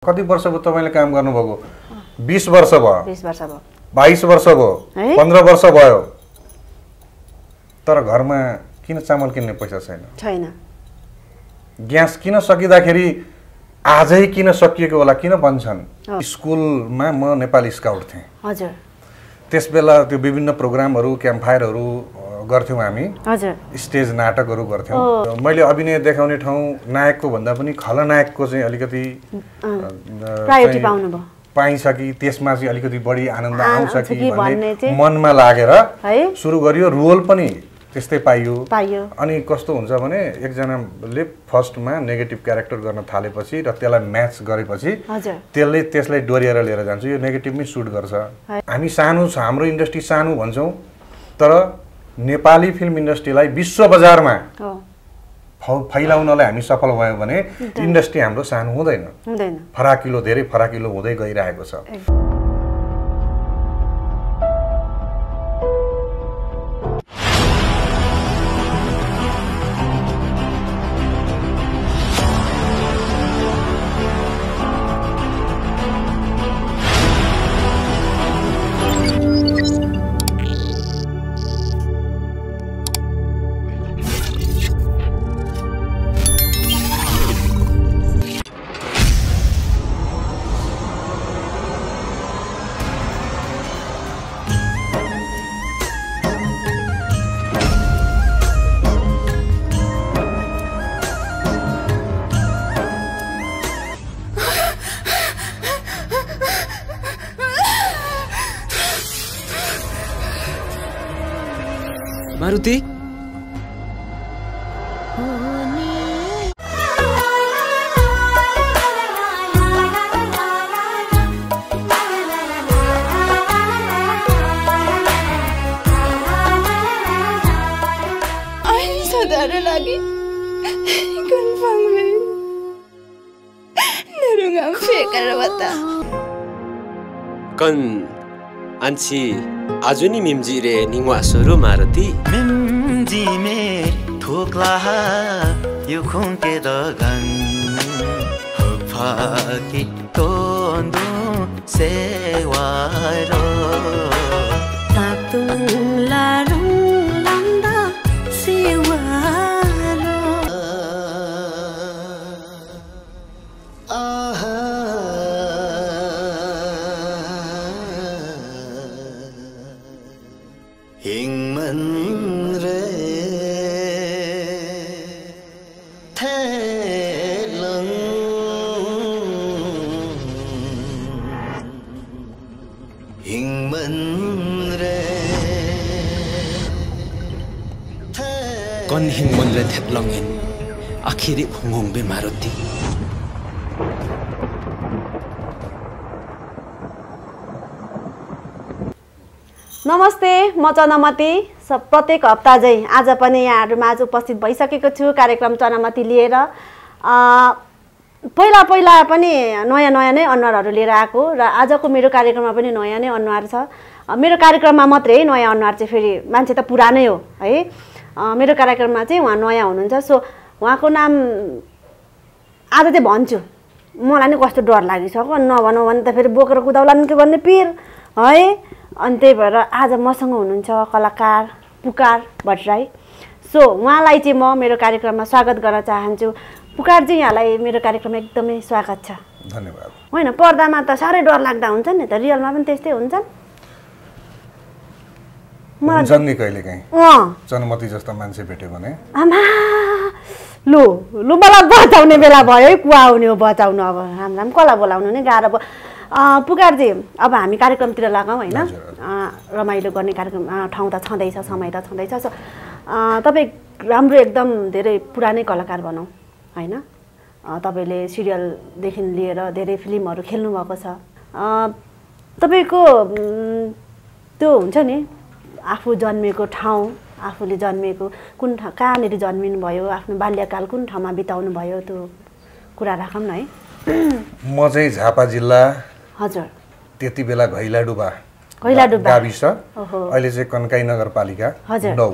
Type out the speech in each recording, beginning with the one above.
कति वर्ष भयो तपाईले काम गर्नुभएको? 20 वर्ष भयो। 20 वर्ष भयो। 22 वर्ष भयो। 15 वर्ष भयो। तर घरमा किन चामल किन्ने पैसा छैन? छैन। ग्यास किन सकिदाखेरि आजै किन सकिएको होला किन भन्छन्? स्कुलमा म नेपाली स्काउट थिएँ। हजुर। त्यसबेला त्यो विभिन्न प्रोग्रामहरु क्याम्पफायरहरु गर्थ्यौं हामी। हजुर। स्टेज नाटकहरु गर्थ्यौं। मैले अभिनय देखाउने ठाउँ नायकको भन्दा पनि खलनायकको चाहिँ अलिकति प्रायोरिटी पाउनु भयो। पाइन्छ कि त्यसमा चाहिँ अलिकति बढी आनन्द आउँछ कि भन्ने मनमा लागेर सुरु गरियो। रोल पनि त्यस्तै पाइयो। अनि कस्तो हुन्छ भने एकजनाले फर्स्टमा नेगेटिभ क्यारेक्टर गर्न थालेपछि र त्यसलाई म्याच गरेपछि त्यसले त्यसलाई डोर्याएर लिएर जान्छ। यो नेगेटिभमै सुट गर्छ। हामी सानो छ, हाम्रो इन्डस्ट्री सानो भन्छौं, तर नेपाली फिल्म इन्डस्ट्रीलाई विश्व बजारमा फैलाउनलाई हामी सफल भयौं भने इन्डस्ट्री हाम्रो सानो हुँदैन। फराकिलो, धेरै फराकिलो हुँदै गइरहेको छ। मारुति सदारो लागि कन्फर्म नरुङाम फेकर बता कन 안치 아주니 밈지레 닝와소로 마르티 밈지메 토클라 유콘게 더간 흡파기 돈도 세와로 따뚱라룽란다 세와로 con hình môn lên thật lòng hình akhiri hùng be Maruti नमस्ते म चनमती प्रत्येक हप्ता चाहिँ आज पनि यहाँहरुमा आज उपस्थित भइसकेको छु कार्यक्रम चनमती लिएर पहिला पनि नयाँ नै अनुहारहरु लिएर आएको र आजको मेरो कार्यक्रममा पनि नयाँ नै अनुहार छ मेरो कार्यक्रममा मात्रै नयाँ अनुहार चाहिँ फेरि मान्छे त पुरानै हो है मेरो कार्यक्रममा चाहिँ उहाँ नयाँ हुनुहुन्छ सो उहाँको नाम आज चाहिँ भन्छु मलाई नि कस्तो डर लागिसक्यो नभनौ भने त फेरि बोकेर कुदाउलान् के भन्ने पिर है अनि त्यही भएर आज मसँग हुनुहुन्छ कलाकार पुकार भट्टराई सो उहाँलाई चाहिँ म मेरो कार्यक्रममा स्वागत गर्न चाहन्छु पुकार जी यहाँलाई मेरो कार्यक्रममा एकदमै स्वागत छ धन्यवाद हैन पर्दामा त सारै डर लाग्दा हुन्छ नि त रियलमा पनि त्यस्तै हुन्छ हुन्छन् नि कहिलेकाहीँ चनमती जस्ता मान्छे भेट्यो भने आमा लु मलाई बचाउने बेला भयो है कुवा आउने हो बचाउनु अब राम कला बोलाउनु नै गाह्रो भयो पुकार जी अब हामी कार्यक्रमतिर लागौं हैन रमाइलो गर्ने कार्यक्रम ठाउँ त छँदैछ समय त छँदैछ सो तपाई राम्रो एकदम धेरै पुरानै कलाकार भनौं हैन तपाईले सिरियल देखि लिएर धेरै फिल्महरु खेल्नु भएको छ तपाईको त्यो हुन्छ नि आफू जन्मेको ठाउँ आफूले जन्मेको कुन कहाँनेरि जन्मिनु भयो आफ्नो बाल्यकाल कुन ठाउँमा बिताउनु भयो त्यो कुरा राखौं न है म चाहिँ झापा जिल्ला हजुर त्यतिबेला घैलाडुबा गाविस अहिले चाहिँ कन्काई नगरपालिका 9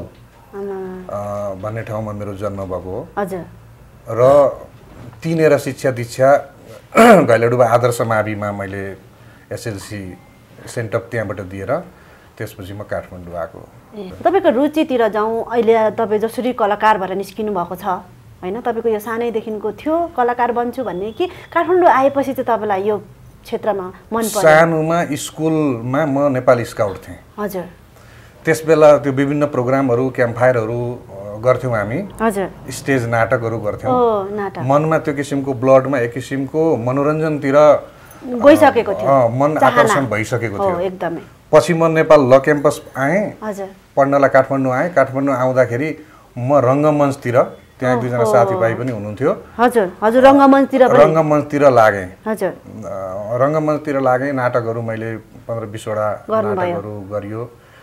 भन्ने ठाउँमा मेरो जन्म भएको हो हजुर र तिनेर शिक्षा दीक्षा घैलाडुबा आदर्श माविमा मैले एसएलसी सेन्टअप त्यहाँबाट दिएर त्यसपछि म काठमाडौँ आएको। तपाईँको रुचितिर जाउँ, अहिले तपाईँ जसरी कलाकार भएर निस्किनु भएको छ होइन, तपाईँको यो सानैदेखिको थियो कलाकार बन्छु भन्ने कि काठमाडौँ आएपछि चाहिँ तपाईँलाई यो क्षेत्रमा मन पर्यो? सानोमा स्कुलमा म नेपाली स्काउट थिएँ। हजुर। त्यसबेला त्यो विभिन्न प्रोग्रामहरू क्याम्पफायरहरू गर्थ्यौँ हामी। हजुर। स्टेज नाटकहरू गर्थ्यौँ। नाटक मनमा त्यो किसिमको ब्लडमा एक किसिमको मनोरञ्जनतिर गइसकेको थियो, मन आकर्षण भइसकेको थियो एकदमै। पछि म नेपाल ल क्याम्पस आएँ। हजुर। पढ्नलाई काठमाडौँ आएँ। काठमाडौँ आउँदाखेरि म रङ्गमञ्चतिर, त्यहाँ एक दुईजना साथीभाइ पनि हुनुहुन्थ्यो। हजुर हजुर। रङ्गमञ्चतिर लागेँ। हजुर। रङ्गमञ्चतिर लागेँ। नाटकहरू मैले 15-20 वटा नाटकहरू गरियो,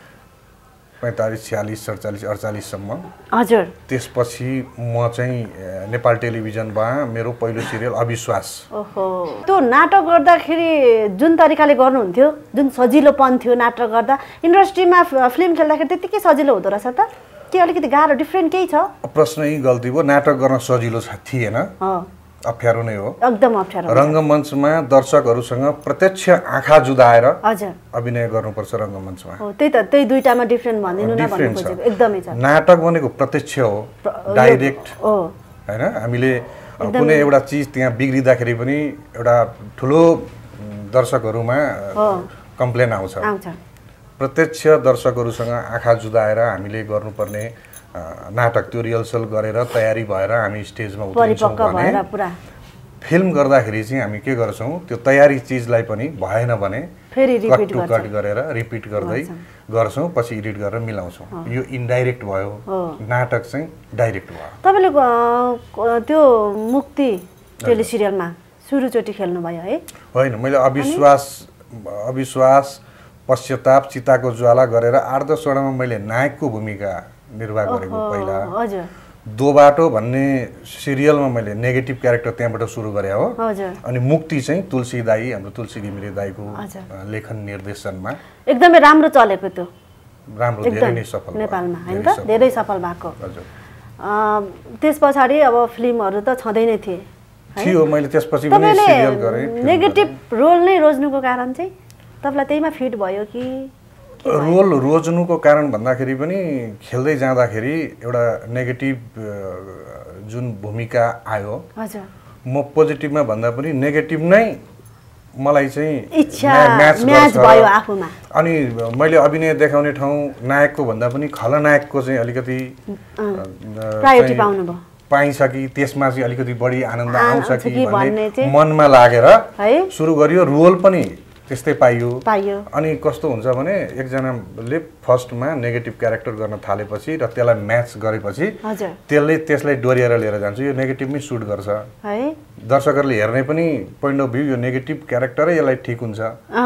45, 46, 47, 48सम्म। हजुर। त्यसपछि म चाहिँ नेपाल टेलिभिजनमा मेरो पहिलो सिरियल अविश्वास। ओहो, त्यो नाटक गर्दाखेरि जुन तरिकाले गर्नुहुन्थ्यो, जुन सजिलोपन थियो नाटक गर्दा, इन्डस्ट्रीमा फिल्म खेल्दाखेरि त्यतिकै सजिलो हुँदो रहेछ त कि अलिकति गाह्रो डिफ्रेन्ट केही छ? प्रश्न यही गल्ती भयो, नाटक गर्न सजिलो थिएन, अप्ठ्यारो नै हो, एकदम अप्ठ्यारो। रङ्गमञ्चमा दर्शकहरूसँग प्रत्यक्ष आँखा जुदाएर हजुर अभिनय गर्नुपर्छ रङ्गमञ्चमा। त्यही त, त्यही दुईटामा डिफ्रेन्ट भनिदिनु न भन्नु खोजेको। एकदमै छ। नाटक भनेको प्रत्यक्ष हो, डाइरेक्ट हैन। हामीले कुनै एउटा चिज त्यहाँ बिग्रिँदाखेरि पनि एउटा ठुलो दर्शकहरूमा कम्प्लेन आउँछ। प्रत्यक्ष दर्शकहरूसँग आँखा जुदाएर हामीले गर्नुपर्ने नाटक, त्यो रिहर्सल गरेर तयारी भएर हामी स्टेजमा उत्रिन्छौँ भने, फिल्म गर्दाखेरि चाहिँ हामी के गर्छौँ, त्यो तयारी चिजलाई पनि भएन भने कट टु कट गरेर रिपिट गर्दै गर्छौँ, पछि एडिट गरेर मिलाउँछौँ। यो इन्डाइरेक्ट भयो, नाटक चाहिँ डाइरेक्ट भयो। तपाईँले त्यो मुक्ति टेलिसिरियलमा सुरुचोटि खेल्नुभयो है? होइन, मैले अविश्वास, पश्चाताप, चिताको ज्वाला गरेर 8-10 वटामा मैले नायकको भूमिका निर्वाह गरेको पहिला। हजुर। दो बाटो भन्ने सिरियलमा मैले नेगेटिभ क्यारेक्टर त्यहाँबाट सुरु गरे हो। हजुर। अनि मुक्ति चाहिँ तुलसी दाई, हाम्रो तुलसी घिमिरे दाईको लेखन निर्देशनमा एकदमै राम्रो चलेको त्यो। राम्रो, धेरै नै सफल नेपालमा हैन त, धेरै सफल भएको। हजुर। त्यस पछाडि अब फिल्महरू त छँदै नै थियो। मैले त्यसपछि पनि सिरियल गरे। नेगेटिभ रोल नै रोज्नुको कारण चाहिँ तपाईँलाई त्यहीमा फिट भयो कि? रोल रोज्नुको कारण भन्दाखेरि पनि खेल्दै जाँदाखेरि एउटा नेगेटिभ जुन भूमिका आयो, म पोजिटिभमा भन्दा पनि नेगेटिभ नै मलाई चाहिँ म्याच भयो आफूमा। अनि मैले अभिनय देखाउने ठाउँ नायकको भन्दा पनि खलनायकको चाहिँ अलिकति प्रायोरिटी पाउनुभयो, पाइन्छ कि त्यसमा चाहिँ अलिकति बढी आनन्द आउँछ कि भन्ने मनमा लागेर सुरु गरियो। रोल पनि त्यस्तै पाइयो। अनि कस्तो हुन्छ भने एकजनाले फर्स्टमा नेगेटिभ क्यारेक्टर गर्न थालेपछि र त्यसलाई म्याच गरेपछि त्यसलाई डोर्याएर लिएर जान्छ, यो नेगेटिभमै सुट गर्छ है। दर्शकहरूले हेर्ने पनि पोइन्ट अफ भ्यू, यो नेगेटिभ क्यारेक्टरै यसलाई ठिक हुन्छ।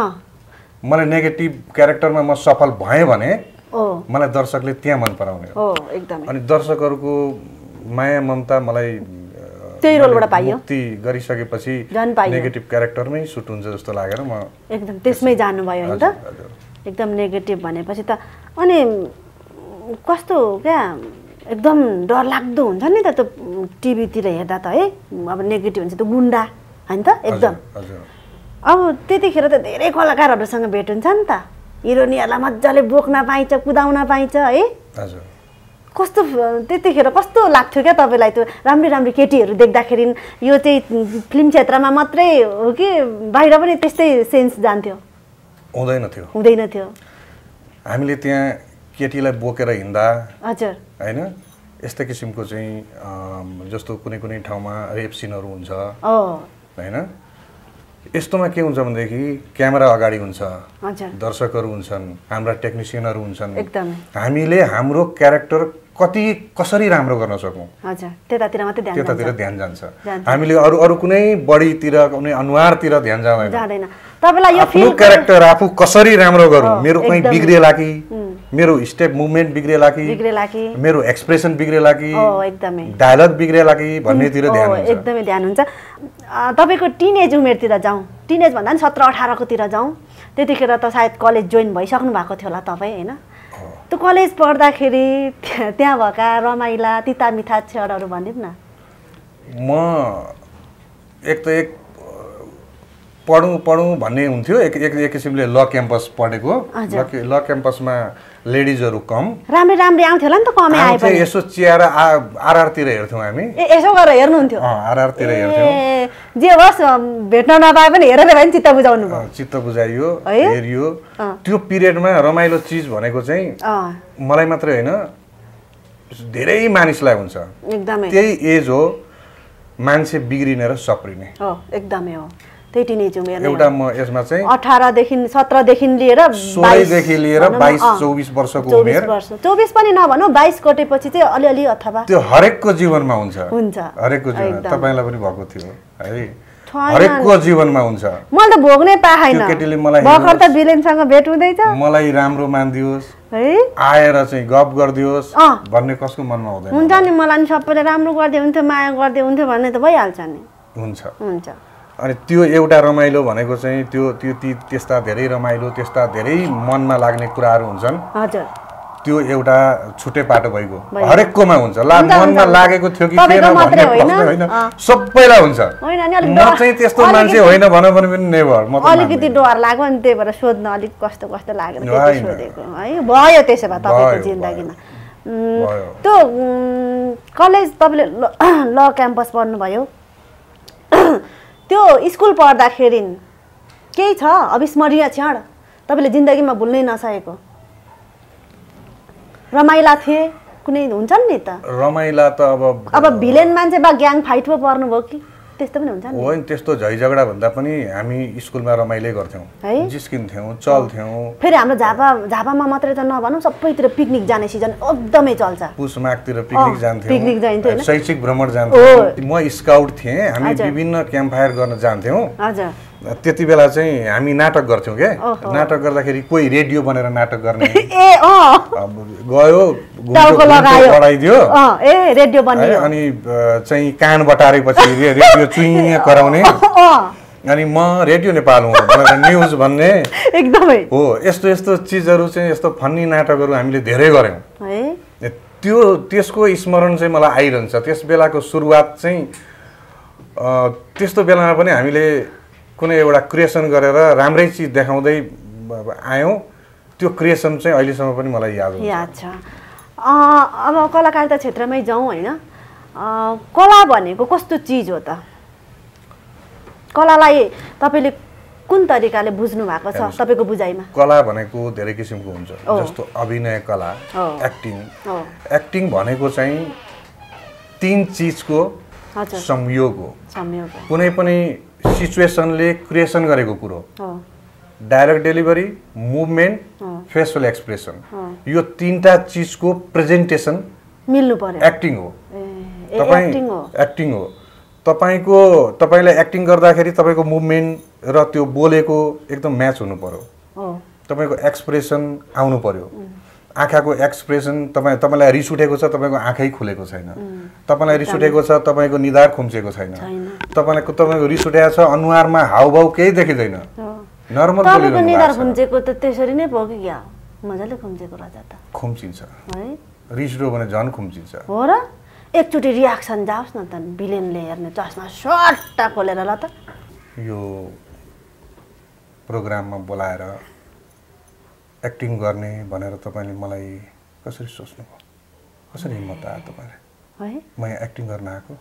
मलाई नेगेटिभ क्यारेक्टरमा म सफल भएँ भने मलाई दर्शकले त्यहाँ मन पराउने हो। अनि दर्शकहरूको माया ममता मलाई त्यही रोलबाट पाइयो। मुक्ति गरिसकेपछि नेगेटिभ क्यारेक्टरमै सुट हुन्छ जस्तो लागेर म एकदम त्यसमै जानुभयो हैन त? एकदम नेगेटिभ भनेपछि त अनि कस्तो क्या एकदम डरलाग्दो हुन्छ नि त त्यो टिभीतिर हेर्दा त है। अब नेगेटिभ हुन्छ त्यो गुन्डा हैन त एकदम। अब त्यतिखेर त धेरै कलाकारहरूसँग भेट हुन्छ नि त, हिरोइनहरूलाई मजाले बोक्न पाइन्छ, कुदाउन पाइन्छ है। हजुर। कस्तो त्यतिखेर कस्तो लाग्थ्यो क्या तपाईँलाई त्यो राम्री राम्री केटीहरू देख्दाखेरि? यो चाहिँ फिल्म क्षेत्रमा मात्रै हो कि बाहिर पनि त्यस्तै सेन्स जान्थ्यो? हुँदैन थियो। हामीले त्यहाँ केटीलाई बोकेर हिँड्दा हजुर हैन, यस्तै किसिमको चाहिँ जस्तो कुनै कुनै ठाउँमा रेप सिनहरू हुन्छ हैन। यस्तोमा के हुन्छ भनेदेखि क्यामेरा अगाडि हुन्छ, दर्शकहरू हुन्छन्, हाम्रा टेक्निसियनहरू हुन्छन्, हामीले हाम्रो क्यारेक्टर कसरी राम्रो गर्न सकौँ त्यतातिर ध्यान जान्छ। हामीले अरू कुनै बडीतिर, कुनै अनुहारतिर ध्यान जाँदैन। तपाईलाई यो फिल्म क्यारेक्टर आफू कसरी राम्रो गरौँ, मेरो कहीं बिग्रिएला कि, मेरो स्टेप मुभमेन्ट बिग्रिएला कि, मेरो एक्सप्रेसन बिग्रिएला कि, डायलग बिग्रिएला कि भन्नेतिर ध्यान हुन्छ। एकदमै ध्यान हुन्छ। तपाईको टिनेज उमेरतिर जाउँ, टिनेज भन्दा नि 17-18 कोतिर जाउँ, त्यतिखेर त सायद कलेज जोइन भइसक्नु भएको थियो होला तपाईँ हैन? त्यो कलेज पढ्दाखेरि त्यहाँ भएका रमाइला तिता मिठा क्षणहरू भनिदिनु न। म एक पढौँ भन्ने हुन्थ्यो एक किसिमले ल क्याम्पस पढेको ल क्याम्पसमा लेडिजहरू कम राम्रै आउँथ्यो होला नि त कमै आए पनि यसो चियाएर आरआरतिर हेर्थ्यौँ हामी यसो गरेर हेर्नुहुन्थ्यो आरआरतिर हेर्थ्यौँ जे होस् भेट्न नपाए पनि हेरेर भए नि चित्त बुझाउनु भयो चित्त बुझाइयो हेरियो त्यो पिरियडमा रमाइलो चिज भनेको चाहिँ मलाई मात्रै होइन धेरै मानिसलाई हुन्छ एकदमै त्यही एज हो मान्छे बिग्रिने र सप्रिने हो एकदमै हो त्यही टिनेज उमेर एउटा म यसमा चाहिँ 18 देखि 17 देखि लिएर 16 देखि लिएर 22-24 वर्षको उमेर 24 पनि नभनौ 22 कटेपछि चाहिँ अलिअलि अथवा त्यो हरेकको जीवनमा हुन्छ हरेकको जीवनमा तपाईलाई पनि भएको थियो है हरेकको जीवनमा हुन्छ मैले त भोग्नै पाएन त्यो केटीले मलाई भर्खर त बिलेनसँग भेट हुँदैछ मलाई राम्रो मान्दियोस् है आएर चाहिँ गफ गर्दियोस् भन्ने कसको मनमा हुँदैन हुन्छ नि मलाई नि सबैले राम्रो गर्दै हुन्थ्यो माया गर्दै हुन्थ्यो भन्ने त भइहाल्छ नि हुन्छ अनि त्यो एउटा रमाइलो भनेको चाहिँ त्यो त्यस्ता धेरै रमाइलो त्यस्ता धेरै मनमा लाग्ने कुराहरू हुन्छन् हजुर त्यो एउटा छुट्टै पाटो भइगयो हरेककोमा हुन्छ मनमा लागेको थियो कि थिएन भन्ने प्रश्न होइन सबैलाई हुन्छ म चाहिँ त्यस्तो मान्छे होइन भने पनि नेभर म अलिकति डर लाग्यो नि त्यही भएर सोध्न अलिक कस्तो लागेर सोधेको है भयो त्यसो भए तपाईँको जिन्दगीमा त्यो कलेज तपाईँले ल क्याम्पस पढ्नुभयो त्यो स्कुल पढ्दाखेरि केही छ अविस्मरणीय क्षण तपाईँले जिन्दगीमा भुल्नै नसकेको रमाइला थिए कुनै हुन्छन् नि त रमाइला त अब भिलेन मान्छे बा ग्याङ फाइटमा पर्नुभयो कि त्यस्तो पनि हुन्छ नि होइन त्यस्तो झैझगडा भन्दा पनि हामी स्कुलमा रमाइलै गर्थ्यौँ जिस्किन्थ्यौँ चल्थ्यौँ फेरि हाम्रो झापामा मात्रै त नभनौँ सबैतिर पिकनिक जाने सिजन एकदमै चल्छ पुष माघतिर पिकनिक जान्थ्यौँ शैक्षिक भ्रमण जान्थ्यौँ म स्काउट थिएँ हामी विभिन्न क्याम्प फायर गर्न जान्थ्यौँ हजुर त्यति बेला चाहिँ हामी नाटक गर्थ्यौँ के नाटक गर्दाखेरि कोही रेडियो बनेर नाटक गर्ने गयो पढाइदियो रेडियो बन्यो अनि चाहिँ कान बटारेपछि रेडियो चुइँ कराउने अनि म रेडियो नेपाल हुँ भनेर न्युज भन्ने एकदमै हो यस्तो चिजहरू चाहिँ यस्तो फन्नी नाटकहरू हामीले धेरै गऱ्यौँ त्यसको स्मरण चाहिँ मलाई आइरहन्छ त्यस बेलाको सुरुवात चाहिँ त्यस्तो बेलामा पनि हामीले कुनै एउटा क्रिएसन गरेर राम्रै चिज देखाउँदै आयौँ त्यो क्रिएसन चाहिँ अहिलेसम्म पनि मलाई याद छ अब कलाकारिता क्षेत्रमै जाउँ होइन कला भनेको कस्तो चिज हो त कलालाई तपाईँले कुन तरिकाले बुझ्नु भएको छ तपाईँको बुझाइमा कला भनेको धेरै किसिमको हुन्छ जस्तो अभिनय कला एक्टिङ भनेको चाहिँ 3 चिजको संयोग हो कुनै पनि सिचुएसनले क्रिएसन गरेको कुरो direct delivery movement facial expression यो 3टा चिजको प्रेजेन्टेसन मिल्नु पर्यो एक्टिङ हो एक्टिङ हो तपाईले एक्टिङ गर्दाखेरि तपाईको मुभमेन्ट र त्यो बोलेको एकदम म्याच हुनु पर्यो तपाईको एक्सप्रेसन आउनु पर्यो आँखाको एक्सप्रेसन तपाईलाई रिस उठेको छ तपाईको आँखै खुलेको छैन तपाईलाई रिस उठेको छ तपाईको निधार खुम्चेको छैन तपाईको रिस उठेको छ अनुहारमा हावभाव केही देखिदैन नर्मल बोलिरहनु तपाईको निधार खुम्चेको त त्यसरी नै भयो कि क्या मजाले खुम्चेको रहेछ त खुम्चिन्छ है रिस उठ्यो भने झन् खुम्चिन्छ हो र एकचोटी रियाक्सन जाओस् न त भिलेनले हेर्ने चस्मा सट्टा खोलेर ल त यो प्रोग्राममा बोलाएर एक्टिङ गर्ने भनेर तपाईले मलाई कसरी सोच्नुभयो कसरी हिम्मत आयो तपाईलाई है म यहाँ एक्टिङ गर्न आएको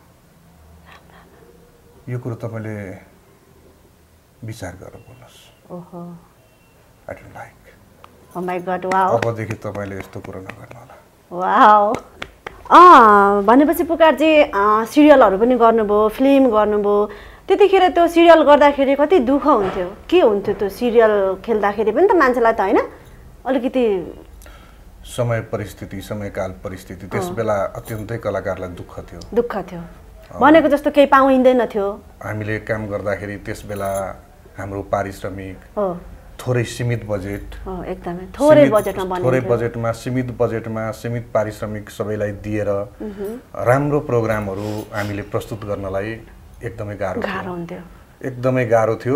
यो कुरो तपाईले विचार गरेर बोल्नुस् ओहो I don't like oh my God wow अबदेखि तपाईले यस्तो कुरो नगर्नु होला वाओ भनेपछि पुकारजी सिरियलहरु पनि गर्नुभयो फिल्म गर्नुभयो त्यतिखेर त्यो सिरियल गर्दाखेरि कति दुःख हुन्थ्यो के हुन्थ्यो त्यो सिरियल खेल्दाखेरि पनि त मान्छेलाई त हैन अलिकति समय परिस्थिति समयकाल परिस्थिति त्यसबेला अत्यन्तै कलाकारलाई दुःख थियो भनेको जस्तो केही पाउँदैन थियो हामीले काम गर्दाखेरि त्यसबेला हाम्रो पारिश्रमिक थोरै सीमित बजेट एकदमै थोरै बजेटमा सीमित पारिश्रमिक सबैलाई दिएर राम्रो प्रोग्रामहरु हामीले प्रस्तुत गर्नलाई एकदमै गाह्रो हुन्थ्यो एकदमै गाह्रो थियो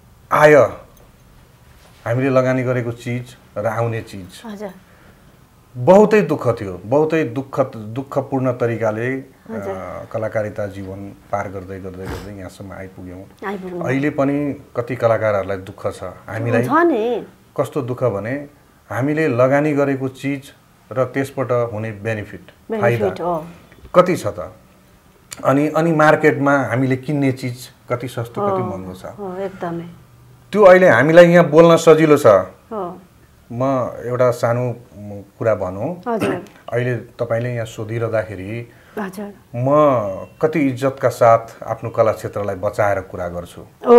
आयो हामीले लगानी गरेको चीज र आउने चीज हजुर बहुतै दुःख थियो, बहुतै दुःखपूर्ण तरिकाले कलाकारिता जीवन पार गर्दै गर्दै गर्दै यहाँसम्म आइपुग्यौँ। अहिले पनि कति कलाकारहरूलाई दुःख छ। हामीलाई कस्तो दुःख भने हामीले लगानी गरेको चिज र त्यसबाट हुने बेनिफिट फाइदा कति छ त, अनि मार्केटमा हामीले किन्ने चिज कति सस्तो कति महँगो छ। एकदमै त्यो अहिले हामीलाई यहाँ बोल्न सजिलो छ। म एउटा सानो कुरा भनौँ, अहिले तपाईँले यहाँ सोधिरहँदाखेरि म कति इज्जतका साथ आफ्नो कला क्षेत्रलाई बचाएर कुरा गर्छु।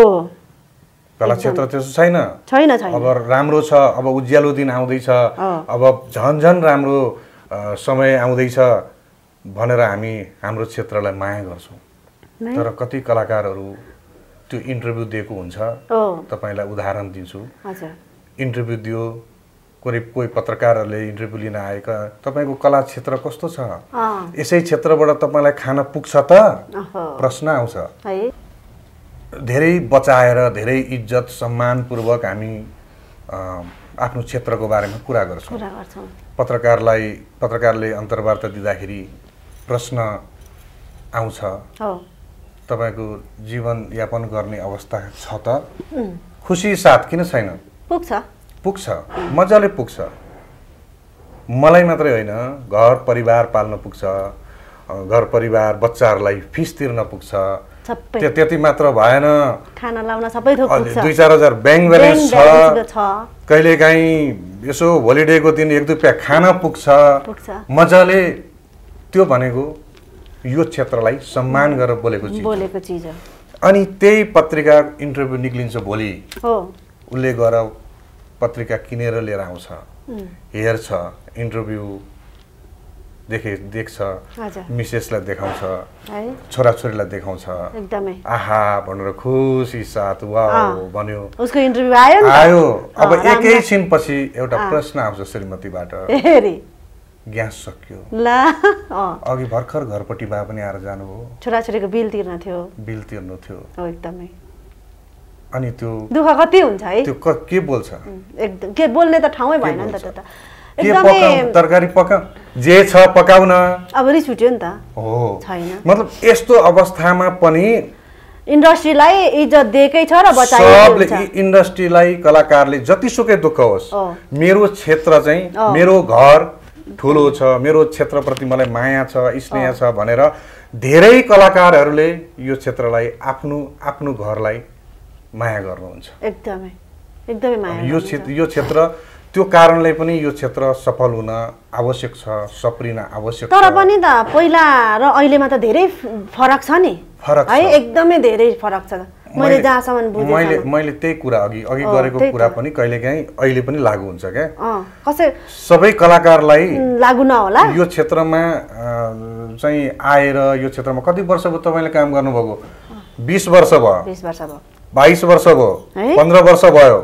कला क्षेत्र त्यस्तो छैन। अब राम्रो छ, अब उज्यालो दिन आउँदैछ, अब झन राम्रो समय आउँदैछ भनेर हामी हाम्रो क्षेत्रलाई माया गर्छौँ। तर कति कलाकारहरू त्यो इन्टरभ्यू दिएको हुन्छ। तपाईँलाई उदाहरण दिन्छु। इन्टरभ्यू दियो, कोही पत्रकारहरूले इन्टरभ्यू लिन आएका, तपाईँको कला क्षेत्र कस्तो छ, यसै क्षेत्रबाट तपाईँलाई खान पुग्छ त, प्रश्न आउँछ। धेरै बचाएर धेरै इज्जत सम्मानपूर्वक हामी आफ्नो क्षेत्रको बारेमा कुरा गर्छौँ। पत्रकारले अन्तर्वार्ता दिँदाखेरि प्रश्न आउँछ, तपाईँको जीवनयापन गर्ने अवस्था छ त, खुसी साथ किन छैन? पुग्छ, मजाले पुग्छ। मलाई मात्रै होइन, घर परिवार पाल्न पुग्छ, घर परिवार बच्चाहरूलाई फिस तिर्न पुग्छ। त्यति मात्र भएन, खाना लाउन सबै थोक पुग्छ। 2-4 हजार ब्याङ्क ब्यालेन्स छ, कहिलेकाहीँ यसो होलिडेको दिन 1-2 रुपैयाँ खान पुग्छ मजाले। त्यो भनेको यो क्षेत्रलाई सम्मान गरेर बोलेको चिज हो। अनि त्यही पत्रिका इन्टरभ्यू निक्लिन्छ भोलि, उसले गएर पत्रिका किनेर लिएर आउँछ, हेर्छ, इन्टरभ्यू देख्छ, मिसेसलाई देखाउँछ, छोराछोरीलाई देखाउँछ, आहा भनेर खुसी साथ वाउ भन्यो, उसको इन्टरभ्यू आयो। अब एकैछिन पछि एउटा प्रश्न आउँछ श्रीमतीबाट, ग्यास सक्यो। अघि भर्खर घरपट्टि बा पनि आएर जानुभयो, छोराछोरीको बिल तिर्नु थियो। एकदमै अनि त्यो दुःख कति हुन्छ है। त्यो के बोल्छ? एकदम के बोल्ने त ठाउँै भएन नि त। एकदमै तरकारी पका जे छ पकाउन, अब रिस उठ्यो नि त। हो, छैन मतलब यस्तो अवस्थामा पनि इन्डस्ट्रीलाई इज्जत दिएकै छ र बचाइएको छ। सबले इन्डस्ट्रीलाई, कलाकारले जतिसुकै दुःख होस्, मेरो क्षेत्र चाहिँ मेरो घर ठुलो छ, मेरो क्षेत्रप्रति मलाई माया छ, स्नेह छ भनेर धेरै कलाकारहरूले यो क्षेत्रलाई आफ्नो घरलाई माया गर्नुहुन्छ। एकदमै माया। यो क्षेत्र त्यो कारणले पनि यो क्षेत्र सफल हुन आवश्यक छ, सप्रिन आवश्यक छ। तर पनि त पहिला र अहिलेमा त धेरै फरक छ नि है, एकदमै धेरै फरक छ। मैले जहाँसम्म बुझेँ, मैले त्यही कुरा अघि गरेको कुरा पनि कहिलेकाहीँ अहिले पनि लागु हुन्छ क्या। सबै कलाकारलाई लागु नहोला। यो क्षेत्रमा चाहिँ आएर यो क्षेत्रमा कति वर्ष भयो तपाईँले काम गर्नुभएको? 20 वर्ष भयो, 22 वर्ष भयो, 15 वर्ष भयो।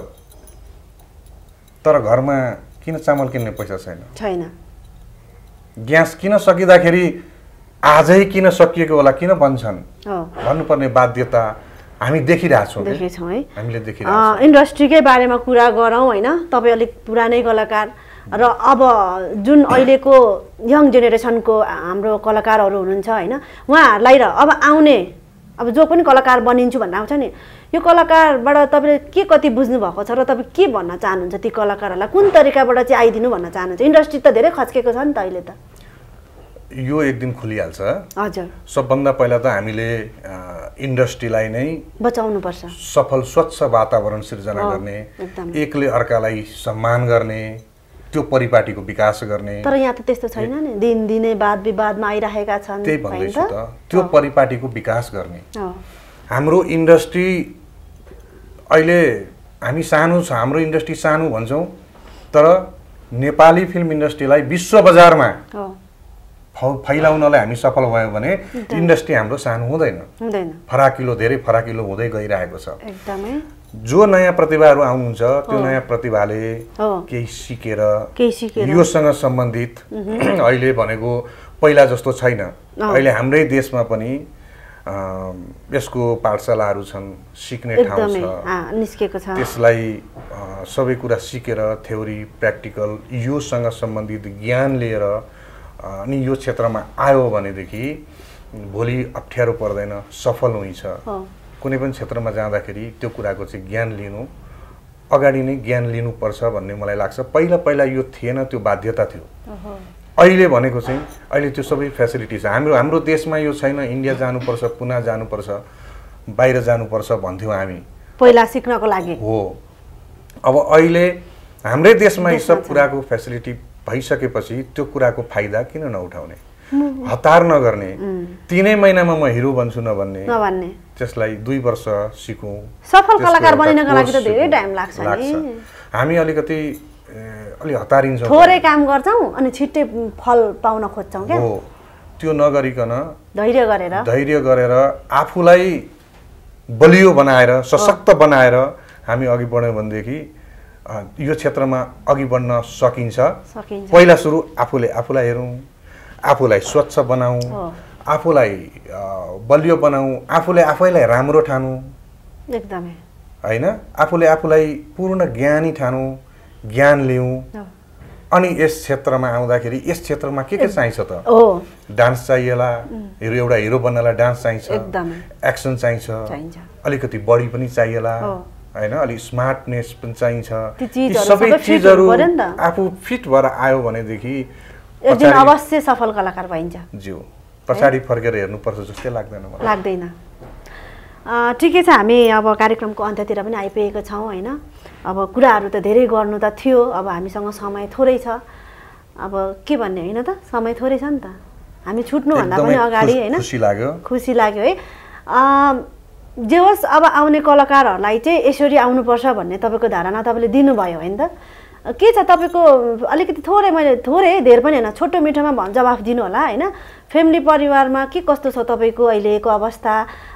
तर घरमा किन चामल किन्ने पैसा छैन? ग्यास किन सकिँदाखेरि आजै किन सकिएको होला किन भन्छन्? भन्नुपर्ने बाध्यता हामी देखिरहेछौँ है। हामीले देखिरहेछौँ। इन्डस्ट्रीकै बारेमा कुरा गरौँ होइन, तपाईँ अलिक पुरानै कलाकार र अब जुन अहिलेको यङ जेनेरेसनको हाम्रो कलाकारहरू हुनुहुन्छ होइन, उहाँहरूलाई र अब आउने अब जो पनि कलाकार बनिन्छु भनेर आउँछ नि, यो कलाकारबाट तपाईँले के कति बुझ्नु भएको छ र तपाईँ के भन्न चाहनुहुन्छ ती कलाकारहरूलाई, कुन तरिकाबाट चाहिँ आइदिनु भन्न चाहनुहुन्छ? इन्डस्ट्री त धेरै खच्केको छ नि त अहिले त। यो एक दिन खुलिहाल्छ। हजुर, सबभन्दा पहिला त हामीले इन्डस्ट्रीलाई नै बचाउनु पर्छ, सफल स्वच्छ वातावरण सिर्जना गर्ने, एकले अर्कालाई सम्मान गर्ने, त्यो परिपाटीको विकास गर्ने। तर यहाँ त त्यस्तो छैन नि, दिनदिनै वाद विवादमा आइरहेका छन्। त्यही भन्दैछु त, त्यो परिपाटीको विकास गर्ने। हाम्रो इन्डस्ट्री अहिले हामी सानो छ, हाम्रो इन्डस्ट्री सानो भन्छौँ, तर नेपाली फिल्म इन्डस्ट्रीलाई विश्व बजारमा फैलाउनलाई हामी सफल भयो भने इन्डस्ट्री हाम्रो सानो हुँदैन, फराकिलो, धेरै फराकिलो हुँदै गइरहेको छ। एकदमै जो नयाँ प्रतिभाहरू आउनुहुन्छ त्यो नयाँ प्रतिभाले केही सिकेर योसँग सम्बन्धित अहिले भनेको पहिला जस्तो छैन। अहिले हाम्रै देशमा पनि यसको पाठशालाहरू छन्, सिक्ने ठाउँ छ, निस्केको छ। त्यसलाई सबै कुरा सिकेर थ्योरी प्र्याक्टिकल योसँग सम्बन्धित ज्ञान लिएर अनि यो क्षेत्रमा आयो भनेदेखि भोलि अप्ठ्यारो पर्दैन, सफल हुन्छ। कुनै पनि क्षेत्रमा जाँदाखेरि त्यो कुराको चाहिँ ज्ञान लिनु, अगाडि नै ज्ञान लिनुपर्छ भन्ने मलाई लाग्छ। पहिला पहिला यो थिएन, त्यो बाध्यता थियो। अहिले भनेको चाहिँ अहिले त्यो सबै फेसिलिटी छ। हाम्रो देशमा यो छैन, इन्डिया जानुपर्छ, पुना जानुपर्छ, बाहिर जानुपर्छ भन्थ्यौँ हामी पहिला सिक्नको लागि। हो, अब अहिले हाम्रै देशमा यी सब कुराको फेसिलिटी भइसकेपछि त्यो कुराको फाइदा किन नउठाउने, हतार नगर्ने। 3 महिनामा म हिरो बन्छु नभन्ने, त्यसलाई 2 वर्ष सिकौँ। सफल कलाकार बनिनको लागि त धेरै टाइम लाग्छ नि। हामी अलिकति अलि हतारिन्छौँ, थोरै काम गर्छौँ अनि छिट्टै फल पाउन खोज्छौँ क्या। हो, त्यो नगरिकन धैर्य गरेर आफूलाई बलियो बनाएर सशक्त बनाएर हामी अघि बढ्यौँ भनेदेखि यो क्षेत्रमा अघि बढ्न सकिन्छ। पहिला सुरु आफूलाई हेरौँ, आफूलाई स्वच्छ बनाऊ, आफूलाई बलियो बनाऊ, आफैलाई राम्रो ठानौँ, एकदमै हैन, आफूलाई पूर्ण ज्ञानी ठानौँ, ज्ञान लिउँ। अनि यस क्षेत्रमा आउँदाखेरि यस क्षेत्रमा के चाहिन्छ त? डान्स चाहिएला, एउटा हिरो बन्नलाई डान्स चाहिन्छ, एक्सन चाहिन्छ, अलिकति बडी पनि चाहिएला, हैन, अलि स्मार्टनेस पनि चाहिन्छ। यी सबै चिजहरू आफू फिट भएर आयो भनेदेखि एक दिन अवश्य सफल कलाकार भइन्छ। ज्यू पछाडि फर्केर हेर्नुपर्छ जस्तै लाग्दैन मलाई। लाग्दैन। ठिकै छ, हामी अब कार्यक्रमको अन्त्यतिर पनि आइपुगेको छौँ हैन। अब कुराहरू त धेरै गर्नु त थियो, अब हामीसँग समय थोरै छ। अब के भन्ने हैन त, समय थोरै छ नि त। हामी छुट्नु भन्दा पनि अगाडि हैन, खुसी लाग्यो है। जे होस्, अब आउने कलाकारहरूलाई चाहिँ यसरी आउनुपर्छ भन्ने तपाईँको धारणा तपाईँले दिनुभयो होइन त? के छ तपाईँको अलिकति मैले थोरै धेर पनि होइन, छोटो मिठोमा जवाफ दिनु होला होइन। फ्यामिली परिवारमा के कस्तो छ तपाईँको अहिलेको अवस्था?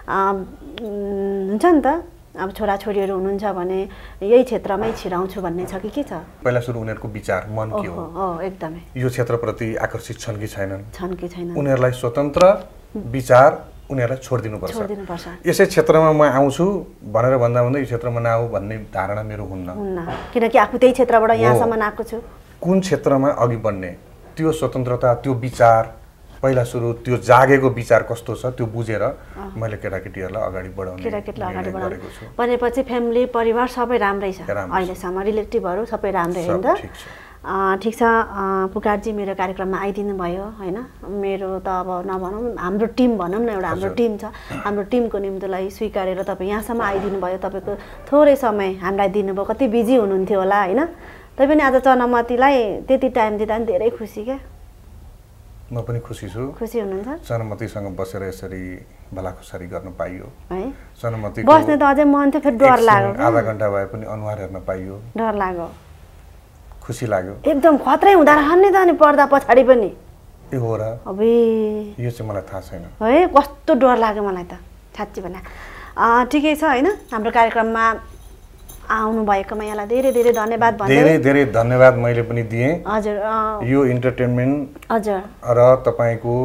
हुन्छ नि त, अब छोराछोरीहरू हुनुहुन्छ भने यही क्षेत्रमै छिराउँछु भन्ने छ कि के छ? पहिला सुरु उनीहरूको विचार मन के हो, एकदमै यो क्षेत्रप्रति आकर्षित छन् कि छैनन्? उनीहरूलाई स्वतन्त्र विचार उनीहरूलाई छोडिदिनुपर्छ। यसै क्षेत्रमा म आउँछु भनेर भन्दा यो क्षेत्रमा नआऊ भन्ने धारणा मेरो हुन्न, किनकि आफू त्यही क्षेत्रबाट यहाँसम्म आएको छु। कुन क्षेत्रमा अघि बढ्ने त्यो स्वतन्त्रता, त्यो विचार, पहिला सुरु त्यो जागेको विचार कस्तो छ त्यो बुझेर मैले केटाकेटीहरूलाई अगाडि बढाउने भनेपछि फ्यामिली परिवार सबै राम्रै छ अहिलेसम्म, रिलेटिभहरू सबै राम्रै हो नि त? ठिक छ पुकारजी, मेरो कार्यक्रममा आइदिनु भयो होइन। मेरो त अब नभनौँ, हाम्रो टिम भनौँ न, एउटा हाम्रो टिम छ, हाम्रो टिमको निम्तिलाई स्वीकारेर तपाईँ यहाँसम्म आइदिनु भयो। तपाईँको थोरै समय हामीलाई दिनुभयो, कति बिजी हुनुहुन्थ्यो होला होइन। तैपनि आज चनमतीलाई त्यति टाइम दिँदा पनि धेरै खुसी क्या। म पनि खुसी छु। खुसी हुनुहुन्छ? चनमतीसँग बसेर यसरी भलाखुसारी गर्न पाइयो है। चनमती बस्ने त अझै मन थियो, फेरि डर लाग्यो। आधा घन्टा भए पनि अनुहार हेर्न पाइयो, डर लाग्यो, खुसी लाग्यो। एकदम खतरै हुँदा रहने त नि पर्दा पछाडि पनि ए हो र? अबे यो चाहिँ मलाई थाहा छैन है, कस्तो डर लाग्यो मलाई त साच्चै भने। ठिकै छ होइन, हाम्रो कार्यक्रममा आउनु भएकोमा यहाँलाई धेरै धेरै धन्यवाद भन्दै। धेरै धेरै धन्यवाद मैले पनि दिएँ। हजुर, यो इन्टरटेनमेन्ट हजुर र तपाईँको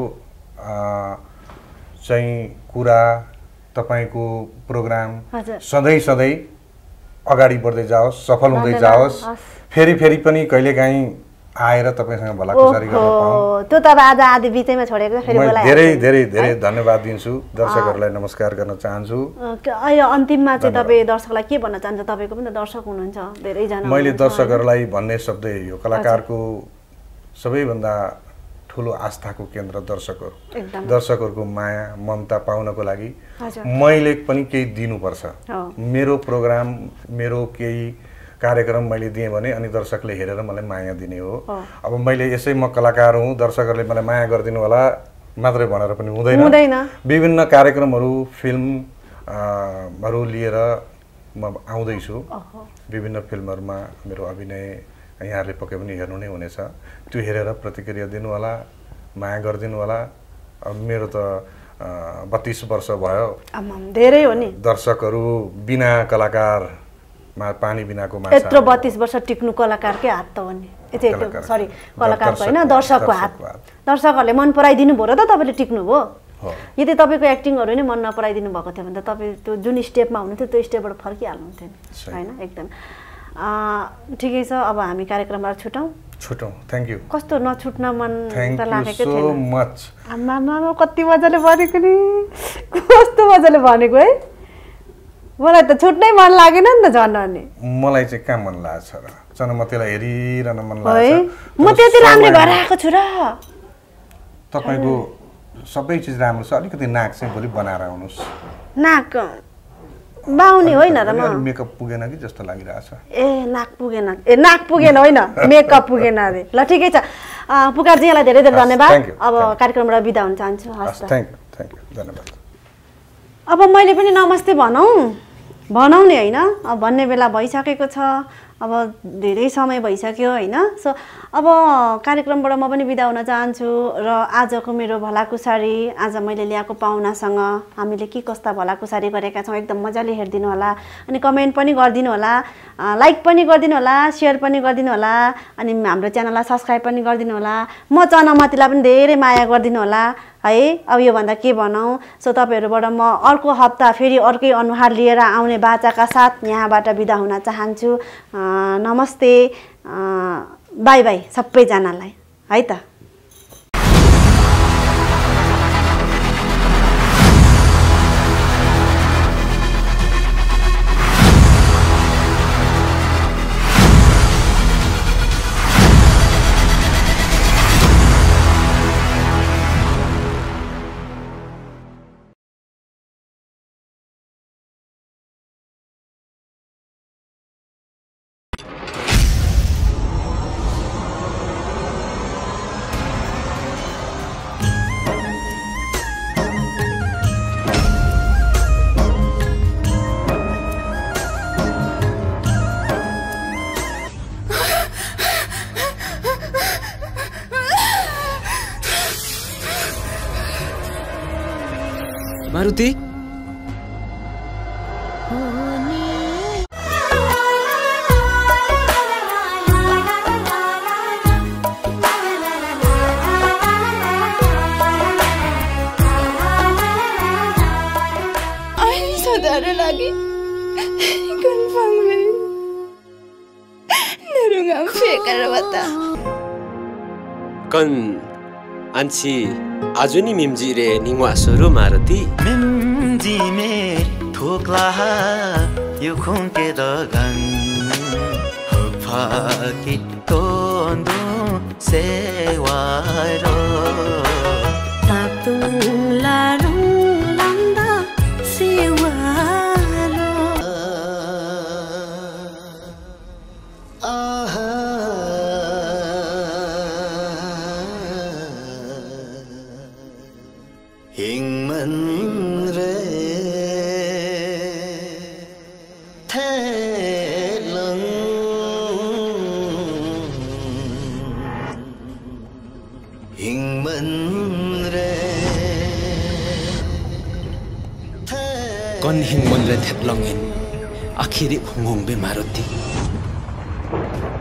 चाहिँ कुरा, तपाईँको प्रोग्राम सधैँ सधैँ अगाडि बढ्दै जाओस्, सफल हुँदै जाओस्। फेरि पनि कहिलेकाहीँ आएर तपाईँसँग भलाकुसारी गर्न पाऊँ। त्यो त अब आज आधी बिचैमा छोडेको फेरि बोलाइ। धेरै धेरै धेरै धन्यवाद दिन्छु, दर्शकहरूलाई नमस्कार गर्न चाहन्छु। अहिले अन्तिममा चाहिँ तपाईँ दर्शकलाई के भन्न चाहन्छ? तपाईँको पनि त दर्शक हुनुहुन्छ धेरैजना। मैले दर्शकहरूलाई भन्ने शब्द यो, कलाकारको सबैभन्दा ठुलो आस्थाको केन्द्र दर्शकहरू। दर्शकहरूको माया ममता पाउनको लागि मैले पनि केही दिनुपर्छ। मेरो प्रोग्राम, मेरो केही कार्यक्रम मैले दिएँ भने अनि दर्शकले हेरेर मलाई माया दिने हो। अब मैले यसै म कलाकार हुँ, दर्शकहरूले मलाई माया गरिदिनु होला मात्रै भनेर पनि हुँदैन। विभिन्न कार्यक्रमहरू, फिल्महरू लिएर म आउँदैछु। विभिन्न फिल्महरूमा मेरो अभिनय यहाँहरूले पक्कै पनि हेर्नु नै हुनेछ। त्यो हेरेर प्रतिक्रिया दिनु होला, माया गरिदिनु होला। अब मेरो त 32 वर्ष भयो, धेरै हो नि। दर्शकहरू बिना कलाकार पानी बिनाको माछा। यत्रो 32 वर्ष टिक्नु कलाकारकै हात त हो नि। एकदम सरी, कलाकारको होइन, दर्शकको हात। दर्शकहरूले मन पराइदिनु भयो र त तपाईँले टिक्नु भयो। यदि तपाईँको एक्टिङहरू नै मन नपराइदिनु भएको थियो भने त तपाईँ त्यो जुन स्टेपमा हुनुहुन्थ्यो त्यो स्टेपबाट फर्किहाल्नुहुन्थ्यो नि होइन। एकदम ठिकै छ अब हामी कार्यक्रमबाट छुटौँ थ्याङ्क यू कस्तो नछुट्न मन त लागेको थिएन सो मच आमा कति मजाले भनेको नि कस्तो मजाले भनेको है मलाई त छुट्नै मन लागेन नि त झन् अनि मलाई चाहिँ कहाँ मन लाग्छ र चन म त्यसलाई हेरिरहन मन लाग्छ म त्यति राम्रो भएर आएको छु र तपाईको सबै चिज राम्रो छ अलिकति नाक चाहिँ भोलि बनाएर आउनुहोस् नाक बाउने होइन र म मेकअप पुगेन कि जस्तो लागिरहेछ नाक पुगेन होइन मेकअप पुगेन अरे ल ठिकै छ पुकारजी यहाँलाई धेरै धेरै धन्यवाद अब कार्यक्रमबाट बिदा हुन चाहन्छु हस् थ्याङ्क यू धन्यवाद अब मैले पनि नमस्ते भनौँ नि होइन अब भन्ने बेला भइसकेको छ अब धेरै समय भइसक्यो होइन सो अब कार्यक्रमबाट म पनि बिदा हुन चाहन्छु र आजको मेरो भलाकुसारी आज मैले ल्याएको पाहुनासँग हामीले के कस्ता भलाकुसारी गरेका छौँ एकदम मजाले हेरिदिनु होला अनि कमेन्ट पनि गरिदिनु होला लाइक पनि गरिदिनु होला सेयर पनि गरिदिनु होला अनि हाम्रो च्यानललाई सब्सक्राइब पनि गरिदिनु होला म चनामतीलाई पनि धेरै माया गरिदिनु होला है अब योभन्दा के भनौँ सो तपाईँहरूबाट म अर्को हप्ता फेरि अर्कै अनुहार लिएर आउने बाचाका साथ यहाँबाट बिदा हुन चाहन्छु नमस्ते बाई बाई सबैजनालाई है त मारुति सदारो लागि कन्फर्म नरुंगा फेकर बता कन 안치 아주니 밈지레 닝와서로 마르티 밈지메 토클라 유콘케 더간 허파키 돈도 세와로 타퉁라룽 란다 세와로 con hình môn lên thẹt lòng hình akhiri hùng hùng bên Maruti